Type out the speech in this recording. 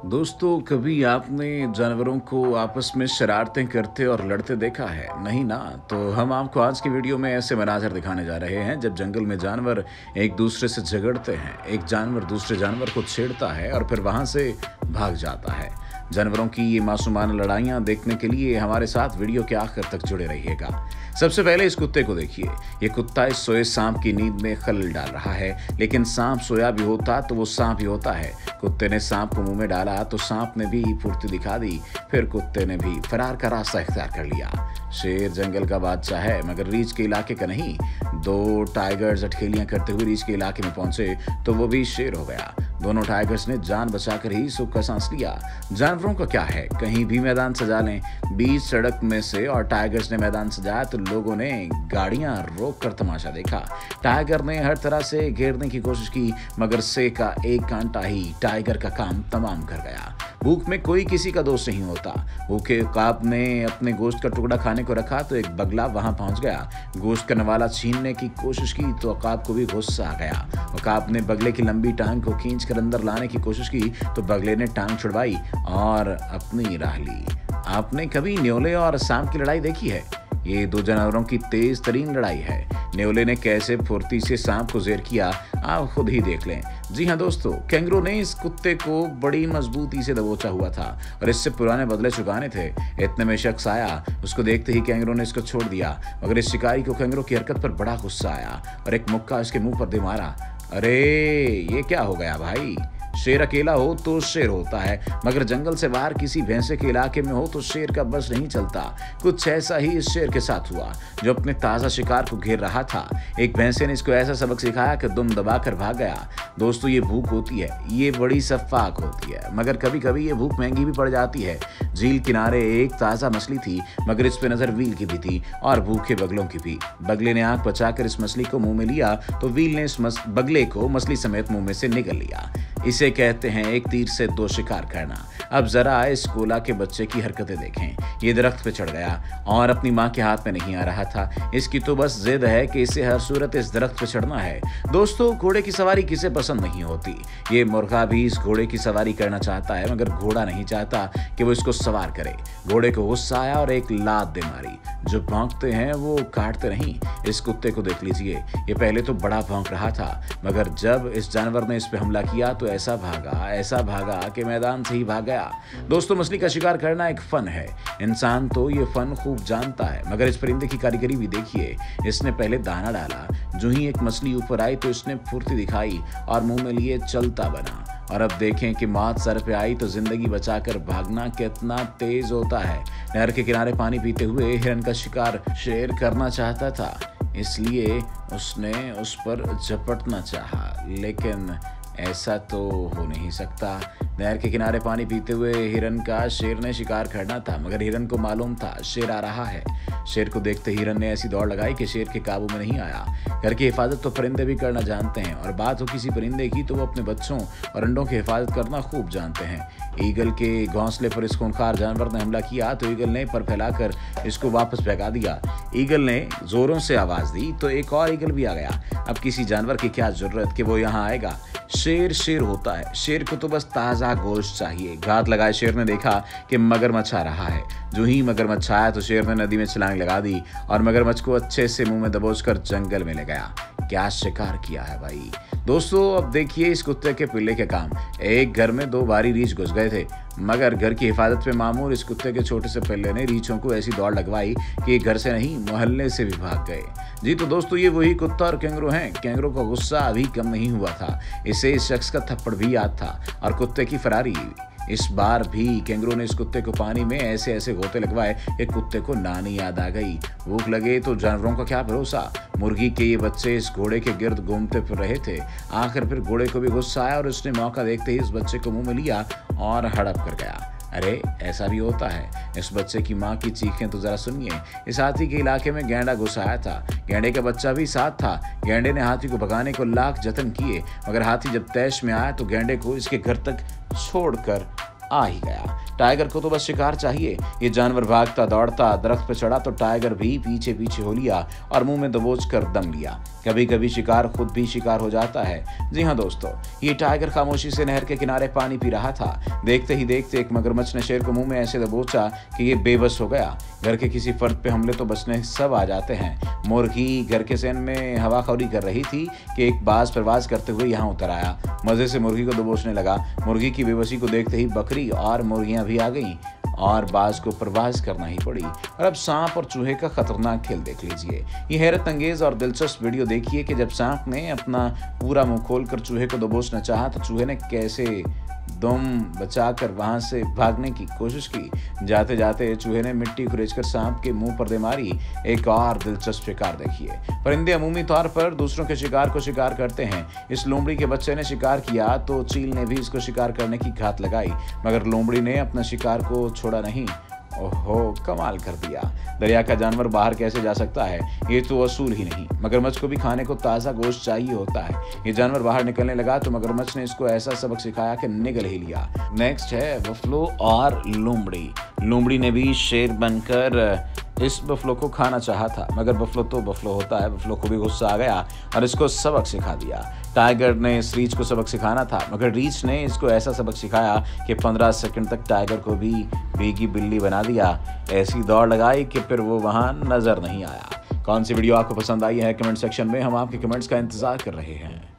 दोस्तों, कभी आपने जानवरों को आपस में शरारतें करते और लड़ते देखा है? नहीं ना? तो हम आपको आज की वीडियो में ऐसे मनाज़र दिखाने जा रहे हैं जब जंगल में जानवर एक दूसरे से झगड़ते हैं। एक जानवर दूसरे जानवर को छेड़ता है और फिर वहाँ से भाग जाता है। जानवरों की ये मासूमाना लड़ाइयाँ देखने के लिए हमारे साथ वीडियो के आखिर तक जुड़े रहिएगा। सबसे पहले इस कुत्ते को देखिए। ये कुत्ता इस सोए सांप की नींद में खलल डाल रहा है, लेकिन सांप सोया भी होता तो वो सांप ही होता है। कुत्ते ने सांप को मुंह में डाला तो सांप ने भी फुर्ती दिखा दी, फिर कुत्ते ने भी फरार का रास्ता इख्तियार कर लिया। शेर जंगल का बादशाह है, मगर रीछ के इलाके का नहीं। दो टाइगर्स अठखेलियां करते हुए रीछ के इलाके में पहुंचे तो वो भी शेर हो गया। दोनों टाइगर्स ने जान बचाकर ही सुख का सांस लिया। जानवरों का क्या है, कहीं भी मैदान सजा लें। बीच सड़क में से और टाइगर्स ने मैदान सजाया तो लोगों ने गाड़ियां रोक कर तमाशा देखा। टाइगर ने हर तरह से घेरने की कोशिश की, मगर से का एक कांटा ही टाइगर का काम तमाम कर गया। भूख में कोई किसी का दोस्त नहीं होता। भूखे उकाब ने अपने गोश्त का टुकड़ा खाने को रखा तो एक बगला वहां पहुंच गया। गोश्त का नवाला छीनने की कोशिश की तो उकाब को भी गुस्सा आ गया। उकाब ने बगले की लंबी टांग को खींचकर अंदर लाने की कोशिश की तो बगले ने टांग छुड़वाई और अपनी राह ली। आपने कभी न्योले और सांप की लड़ाई देखी है? ये दो जानवरों की तेज तरीन लड़ाई है। न्योले ने कैसे फुर्ती से सांप को जेर किया, आप खुद ही देख लें। जी हाँ दोस्तों, कैंगरू ने इस कुत्ते को बड़ी मजबूती से दबोचा हुआ था और इससे पुराने बदले चुकाने थे। इतने में शख्स आया, उसको देखते ही कैंगरू ने इसको छोड़ दिया, मगर इस शिकारी को कैंगरू की हरकत पर बड़ा गुस्सा आया और एक मुक्का इसके मुंह पर दे मारा। अरे ये क्या हो गया भाई? शेर अकेला हो तो शेर होता है, मगर जंगल से बाहर किसी भैंसे के इलाके में हो तो शेर का बस नहीं चलता। कुछ ऐसा ही इस शेर के साथ हुआ जो अपने ताज़ा शिकार को घेर रहा था। एक भैंसे ने इसको ऐसा सबक सिखाया कि दुम दबाकर भाग गया। दोस्तों, ये भूख होती है, ये बड़ी सफाक होती है, मगर कभी कभी ये भूख महंगी भी पड़ जाती है। झील किनारे एक ताज़ा मछली थी, मगर इस पे नज़र व्हील की भी थी और भूखे बगलों की भी। बगले ने आंख बचाकर इस मछली को मुंह में लिया तो व्हील ने इस बगले को मछली समेत मुंह में से निगल लिया। इसे कहते हैं एक तीर से दो शिकार करना। अब जरा इस कोला के बच्चे की हरकतें देखें। ये दरख्त पे चढ़ गया और अपनी माँ के हाथ में नहीं आ रहा था। इसकी तो बस जिद है कि इसे हर सूरत इस दरख्त पे चढ़ना है। दोस्तों, घोड़े की सवारी किसे पसंद नहीं होती। ये मुर्गा भी इस घोड़े की सवारी करना चाहता है, मगर घोड़ा नहीं चाहता कि वो इसको सवार करे। घोड़े को गुस्सा आया और एक लात दे मारी। जो भौंकते हैं वो काटते नहीं। इस कुत्ते को देख लीजिए, ये पहले तो बड़ा भौंक रहा था, मगर जब इस जानवर ने इस पे हमला किया तो ऐसा भागा कि मैदान से ही भाग गया। दोस्तों, मछली का शिकार करना एक फन है। इंसान तो ये फन खूब जानता है, मगर इस परिंदे की कारीगरी भी देखिए। इसने पहले दाना डाला, जो ही एक मछली ऊपर आई तो इसने फुर्ती दिखाई और मुंह में लिए चलता बना। और अब देखें कि मौत सर पे आई तो जिंदगी बचाकर भागना कितना तेज होता है। नहर के किनारे पानी पीते हुए हिरन का शिकार शेर करना चाहता था, इसलिए उसने उस पर झपटना चाहा, लेकिन ऐसा तो हो नहीं सकता। नहर के किनारे पानी पीते हुए हिरन का शेर ने शिकार करना था, मगर हिरन को मालूम था शेर आ रहा है। शेर को देखते हिरन ने ऐसी दौड़ लगाई कि शेर के काबू में नहीं आया। घर की हिफाजत तो परिंदे भी करना जानते हैं, और बात हो किसी परिंदे की तो वो अपने बच्चों और अंडों की हिफाजत करना खूब जानते हैं। ईगल के घोंसले पर इस खूंखार जानवर ने हमला किया तो ईगल ने पर फैलाकर इसको वापस भगा दिया। ईगल ने जोरों से आवाज दी तो एक और ईगल भी आ गया। अब किसी जानवर की क्या जरूरत कि वो यहाँ आएगा। शेर शेर होता है, शेर को तो बस ताज़ा गोश्त चाहिए। घात लगाए शेर ने देखा कि मगरमच्छ आ रहा है। जो ही मगरमच्छ आया तो शेर ने नदी में छलांग लगा दी और मगरमच्छ को अच्छे से मुंह में दबोचकर जंगल में ले गया। क्या शिकार किया है भाई। दोस्तों, अब देखिए इस कुत्ते के पिल्ले के काम। एक घर में दो भारी रीछ घुस गए थे, मगर घर की हिफाजत पे मामूर इस कुत्ते के छोटे से पिल्ले ने रीछों को ऐसी दौड़ लगवाई कि घर से नहीं मोहल्ले से भी भाग गए। जी तो दोस्तों, ये वही कुत्ता और कैंगरू हैं। कैंगरू का गुस्सा अभी कम नहीं हुआ था, इसे इस शख्स का थप्पड़ भी याद था और कुत्ते की फरारी। इस बार भी कैंगरू ने इस कुत्ते को पानी में ऐसे ऐसे गोते लगवाए कि कुत्ते को नानी याद आ गई। भूख लगे तो जानवरों का क्या भरोसा। मुर्गी के ये बच्चे इस घोड़े के गिर्द घूमते फिर रहे थे। आखिर फिर घोड़े को भी गुस्सा आया और उसने मौका देखते ही इस बच्चे को मुंह में लिया और हड़प कर गया। अरे ऐसा भी होता है। इस बच्चे की माँ की चीखें तो जरा सुनिए। इस हाथी के इलाके में गैंडा घुस आया था। गैंडे का बच्चा भी साथ था। गैंडे ने हाथी को भगाने को लाख जतन किए, मगर हाथी जब तैश में आया तो गैंडे को इसके घर तक छोड़कर आ ही गया। टाइगर को तो बस शिकार चाहिए। ये जानवर भागता दौड़ता दरख्त पर चढ़ा तो टाइगर भी पीछे पीछे हो लिया और मुंह में दबोच कर दम लिया। कभी कभी शिकार खुद भी शिकार हो जाता है। जी हाँ दोस्तों, ये टाइगर खामोशी से नहर के किनारे पानी पी रहा था। देखते ही देखते एक मगरमच्छ ने शेर को मुंह में ऐसे दबोचा कि ये बेबस हो गया। घर के किसी फर्द पे हमले तो बचने सब आ जाते हैं। मुर्गी घर के सेन में हवाखौरी कर रही थी कि एक बाज परवाज करते हुए यहाँ उतर आया। मजे से मुर्गी को दबोचने लगा। मुर्गी की बेबसी को देखते ही बकरी और मुर्गियां भी आ गईं और बाज को परवाज करना ही पड़ी। और अब सांप और चूहे का खतरनाक खेल देख लीजिए। ये हैरत अंगेज और दिलचस्प वीडियो देखिए कि जब सांप ने अपना पूरा मुंह खोलकर चूहे को दबोचना चाहा तो चूहे ने कैसे दम बचाकर वहां से भागने की कोशिश की। जाते जाते चूहे ने मिट्टी खुरेचकर सांप के मुंह पर दे मारी। एक और दिलचस्प शिकार देखिए। परिंदे अमूमी तौर पर दूसरों के शिकार को शिकार करते हैं। इस लोमड़ी के बच्चे ने शिकार किया तो चील ने भी इसको शिकार करने की घात लगाई, मगर लोमड़ी ने अपना शिकार को छोड़ा नहीं। ओहो, कमाल कर दिया। दरिया का जानवर बाहर कैसे जा सकता है? ये तो असूल ही नहीं। मगरमच्छ को भी खाने को ताज़ा गोश्त चाहिए होता है। ये जानवर बाहर निकलने लगा तो मगरमच्छ ने इसको ऐसा सबक सिखाया कि निगल ही लिया। नेक्स्ट है बफलो और लोमड़ी। लोमड़ी ने भी शेर बनकर इस बफलो को खाना चाहा था, मगर बफलो तो बफलो होता है। बफलो को भी गुस्सा आ गया और इसको सबक सिखा दिया। टाइगर ने इस रीछ को सबक सिखाना था, मगर रीछ ने इसको ऐसा सबक सिखाया कि 15 सेकंड तक टाइगर को भी भीगी बिल्ली बना दिया। ऐसी दौड़ लगाई कि फिर वो वहां नजर नहीं आया। कौन सी वीडियो आपको पसंद आई है कमेंट सेक्शन में, हम आपके कमेंट्स का इंतजार कर रहे हैं।